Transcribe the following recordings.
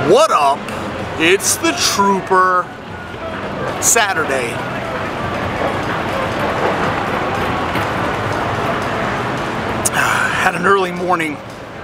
What up? It's the Trooper. Saturday. Had an early morning.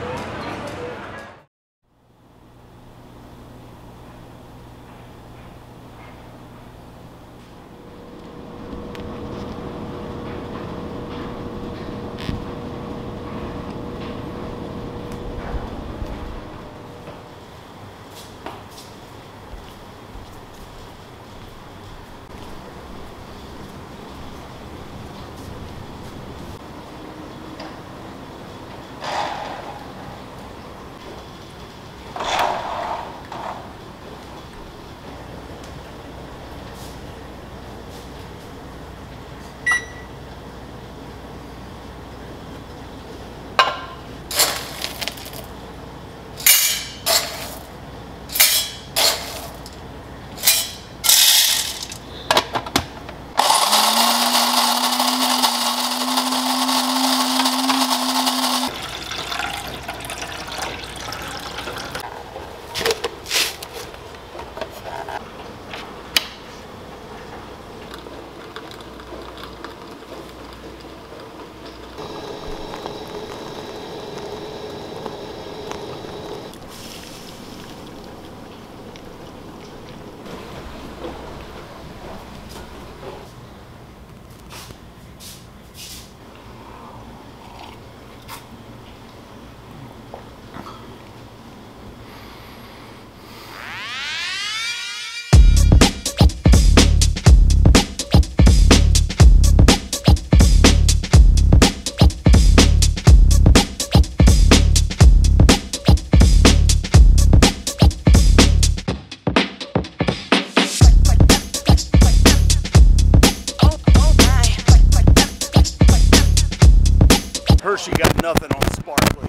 Hershey got nothing on Sparkly.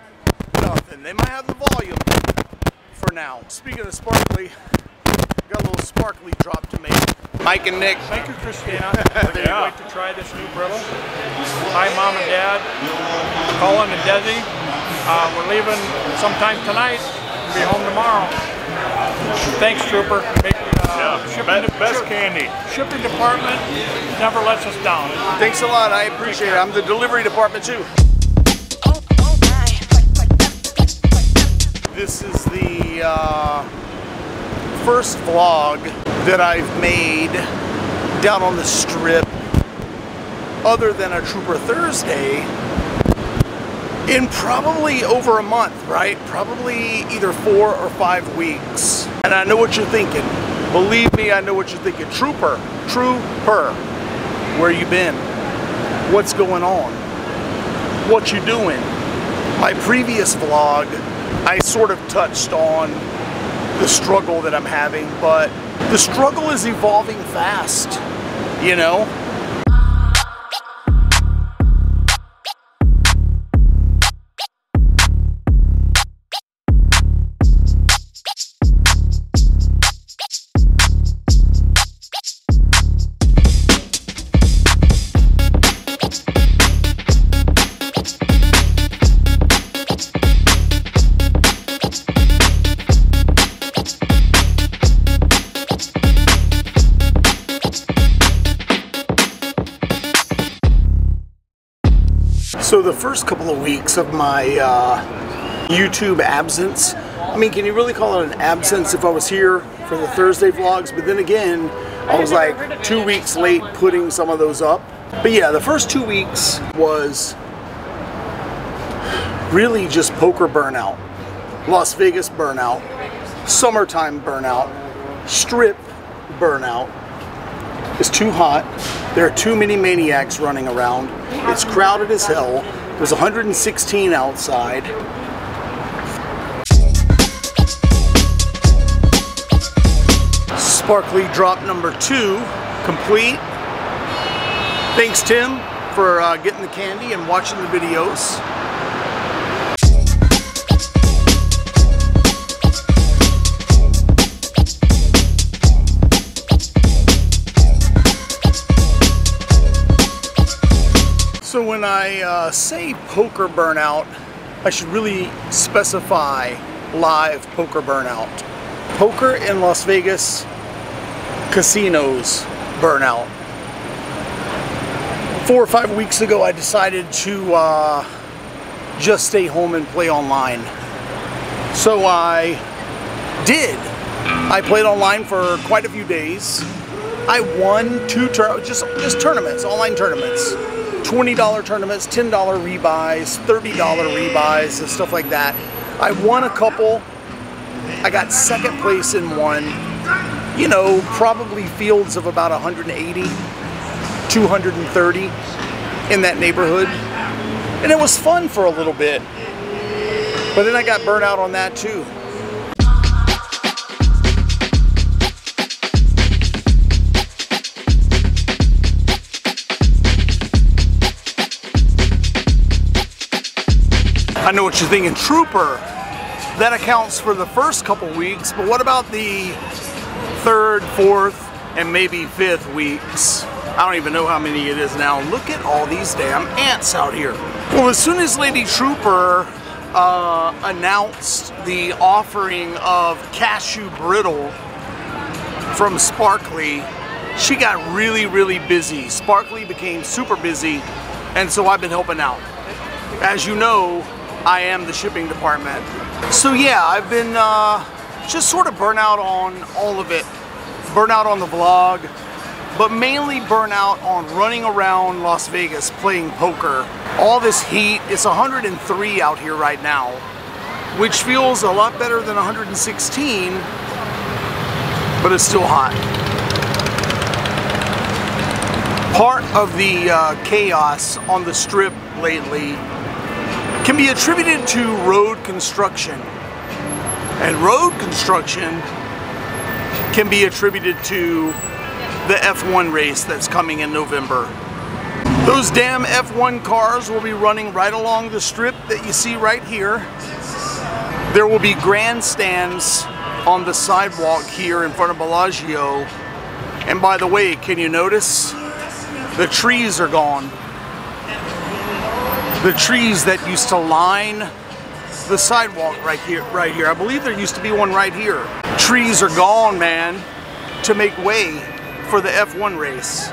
Nothing. They might have the volume for now. Speaking of Sparkly, got a little Sparkly drop to make. Mike and Nick. Thank you, Christina. Would you like to try this new brittle? Hi, Mom and Dad. Colin and Desi. We're leaving sometime tonight. We'll be home tomorrow. Thanks, Trooper. Best candy. Shipping department never lets us down. Thanks a lot. I appreciate it. I'm the delivery department too. This is the first vlog that I've made down on the strip other than a Trooper Thursday in probably over a month, right? Probably either 4 or 5 weeks. And I know what you're thinking. Believe me, I know what you're thinking. Trooper, where you been? What's going on? What you doing? My previous vlog, I sort of touched on the struggle that I'm having, but the struggle is evolving fast, you know? So the first couple of weeks of my YouTube absence, I mean, can you really call it an absence if I was here for the Thursday vlogs? But then again, I was like 2 weeks late putting some of those up. But yeah, the first 2 weeks was really just poker burnout, Las Vegas burnout, summertime burnout, strip burnout. It's too hot. There are too many maniacs running around. It's crowded as hell. There's 116 outside. Sparkly drop number 2 complete. Thanks, Tim, for getting the candy and watching the videos. So when I say poker burnout, I should really specify live poker burnout. Poker in Las Vegas casinos burnout. 4 or 5 weeks ago, I decided to just stay home and play online. So I did. I played online for quite a few days. I won 2 just tournaments, online tournaments. $20 tournaments, $10 rebuys, $30 rebuys, and stuff like that. I won a couple. I got second place in one. You know, probably fields of about 180, 230 in that neighborhood. And it was fun for a little bit. But then I got burnt out on that too. I know what you're thinking, Trooper. That accounts for the first couple weeks, but what about the 3rd, 4th, and maybe 5th weeks? I don't even know how many it is now. Look at all these damn ants out here. Well, as soon as Lady Trooper announced the offering of cashew brittle from Sparkly, she got really, really busy. Sparkly became super busy, and so I've been helping out. As you know, I am the shipping department. So yeah, I've been just sort of burnt out on all of it. Burnt out on the vlog, but mainly burnt out on running around Las Vegas playing poker. All this heat, it's 103 out here right now, which feels a lot better than 116, but it's still hot. Part of the chaos on the strip lately can be attributed to road construction. And road construction can be attributed to the F1 race that's coming in November. Those damn F1 cars will be running right along the strip that you see right here. There will be grandstands on the sidewalk here in front of Bellagio. And by the way, can you notice? The trees are gone. The trees that used to line the sidewalk right here. I believe there used to be one right here. Trees are gone, man, to make way for the F1 race.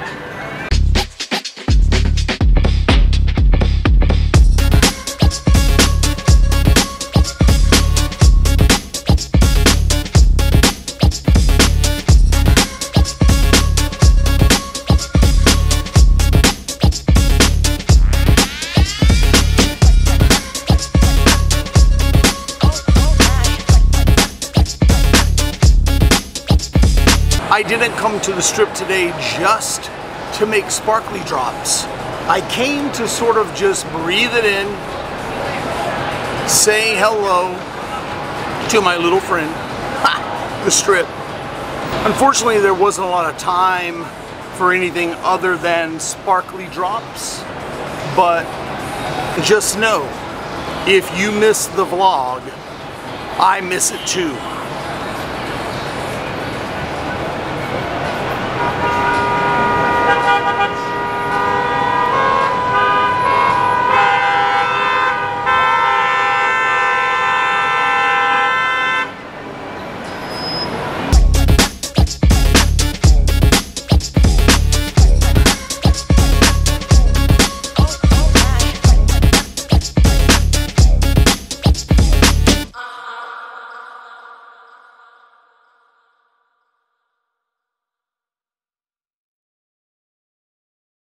I didn't come to the strip today just to make sparkly drops. I came to sort of just breathe it in, say hello to my little friend, the strip. Unfortunately, there wasn't a lot of time for anything other than sparkly drops, but just know, if you miss the vlog, I miss it too.